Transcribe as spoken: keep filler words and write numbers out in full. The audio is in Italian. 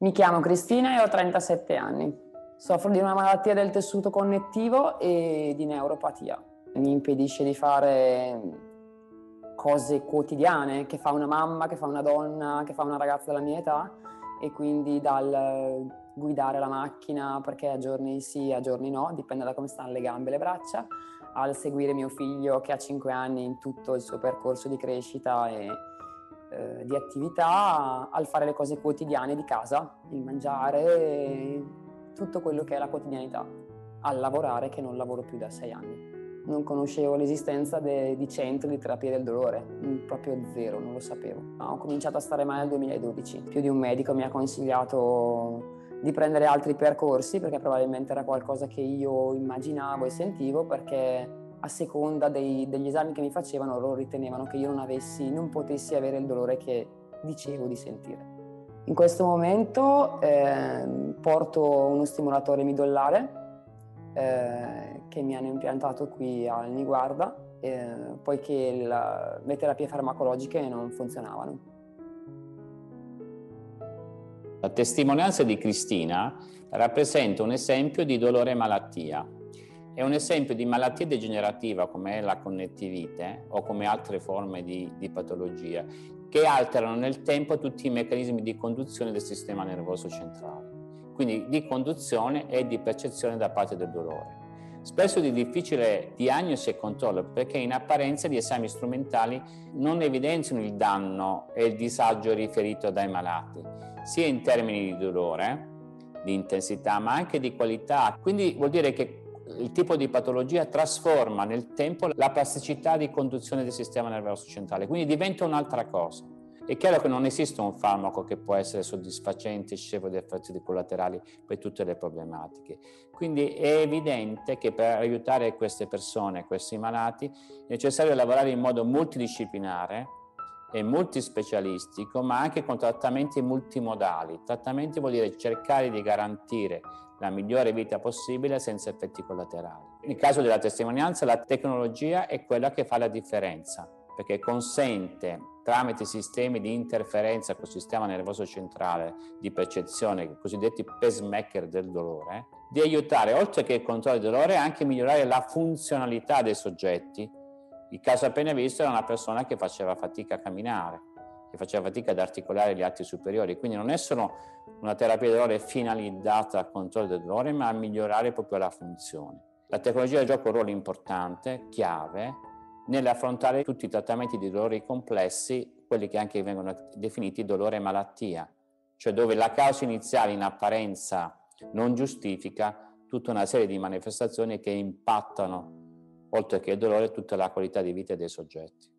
Mi chiamo Cristina e ho trentasette anni. Soffro di una malattia del tessuto connettivo e di neuropatia. Mi impedisce di fare cose quotidiane che fa una mamma, che fa una donna, che fa una ragazza della mia età, e quindi dal guidare la macchina, perché a giorni sì, a giorni no, dipende da come stanno le gambe e le braccia, al seguire mio figlio che ha cinque anni in tutto il suo percorso di crescita e eh, di attività, al fare le cose quotidiane di casa, il mangiare, tutto quello che è la quotidianità, al lavorare, che non lavoro più da sei anni. Non conoscevo l'esistenza di centri di terapia del dolore, proprio zero, non lo sapevo. Ho cominciato a stare male nel duemiladodici. Più di un medico mi ha consigliato di prendere altri percorsi, perché probabilmente era qualcosa che io immaginavo e sentivo, perché a seconda dei, degli esami che mi facevano loro ritenevano che io non avessi, non potessi avere il dolore che dicevo di sentire. In questo momento eh, porto uno stimolatore midollare eh, che mi hanno impiantato qui al Niguarda, eh, poiché la, le terapie farmacologiche non funzionavano. La testimonianza di Cristina rappresenta un esempio di dolore e malattia. È un esempio di malattia degenerativa come la connettivite o come altre forme di, di patologia che alterano nel tempo tutti i meccanismi di conduzione del sistema nervoso centrale, quindi di conduzione e di percezione da parte del dolore. Spesso di difficile diagnosi e controllo, perché in apparenza gli esami strumentali non evidenziano il danno e il disagio riferito dai malati, sia in termini di dolore, di intensità, ma anche di qualità. Quindi vuol dire che il tipo di patologia trasforma nel tempo la plasticità di conduzione del sistema nervoso centrale, quindi diventa un'altra cosa. È chiaro che non esiste un farmaco che può essere soddisfacente, scevro di effetti collaterali per tutte le problematiche. Quindi è evidente che per aiutare queste persone, questi malati, è necessario lavorare in modo multidisciplinare e multispecialistico, ma anche con trattamenti multimodali. Trattamenti vuol dire cercare di garantire la migliore vita possibile senza effetti collaterali. Nel caso della testimonianza, la tecnologia è quella che fa la differenza, perché consente, tramite sistemi di interferenza col sistema nervoso centrale di percezione, i cosiddetti pacemaker del dolore, di aiutare, oltre che il controllo del dolore, anche a migliorare la funzionalità dei soggetti. Il caso appena visto era una persona che faceva fatica a camminare, che faceva fatica ad articolare gli atti superiori, quindi non è solo una terapia del dolore finalizzata al controllo del dolore, ma a migliorare proprio la funzione. La tecnologia gioca un ruolo importante, chiave, nell'affrontare tutti i trattamenti di dolori complessi, quelli che anche vengono definiti dolore e malattia, cioè dove la causa iniziale in apparenza non giustifica tutta una serie di manifestazioni che impattano, oltre che il dolore, tutta la qualità di vita dei soggetti.